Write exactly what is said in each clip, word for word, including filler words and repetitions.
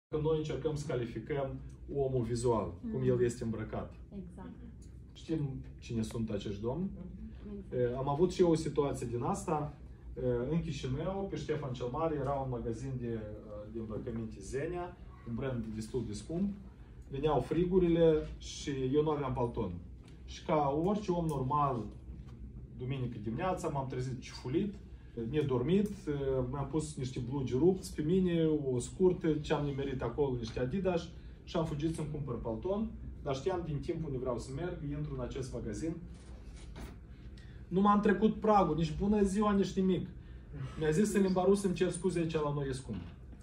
Că noi încercăm să calificăm omul vizual, mm. cum el este îmbrăcat. Exact. Știm cine sunt acești domni. Mm. Am avut și eu o situație din asta. În Chișinău, pe Ștefan cel Mare, era un magazin de, de îmbrăcăminte Zegna, un brand destul de scump. Veneau frigurile și eu nu aveam palton. Și ca orice om normal, duminică dimineața, m-am trezit ciufulit, nedormit, mi-am pus niște blugi rupți pe mine, o scurtă, ce am nimerit acolo, niște Adidas și am fugit să-mi cumpăr palton, dar știam din timp unde vreau să merg, intru în acest magazin. Nu m-am trecut pragul, nici bună ziua, nici nimic. Mi-a zis în limba rusă, îmi cer scuze, aici la noi e scump.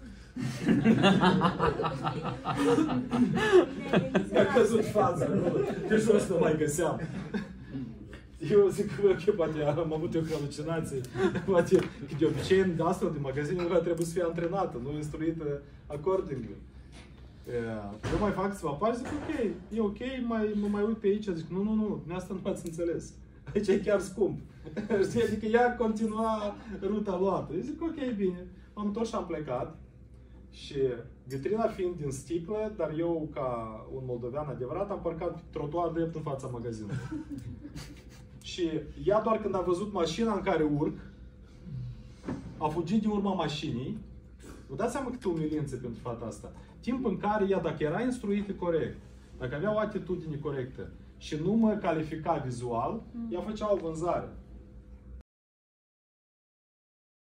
Mi-a căzut fața, de jos nu mai găseam. Eu zic că poate am avut eu halucinații, poate că de obicei de asta de magazin trebuie să fie antrenată, nu instruită accordingly. Eu mai fac câțiva pași, zic ok, e ok, mai, mă mai uit pe aici, zic nu, nu, nu, de asta nu ați înțeles. Aici e chiar scump. Adică ea continua ruta luată. Eu zic ok, bine. M-am întors și am plecat. Și vitrina fiind din sticlă, dar eu, ca un moldovean adevărat, am parcat trotuar drept în fața magazinului. Și ea doar când a văzut mașina în care urc, a fugit din urma mașinii. Vă dați seama câtă umilință pentru fata asta. Timp în care ea, dacă era instruită corect, dacă avea o atitudine corectă și nu mă califica vizual, ea făcea o vânzare.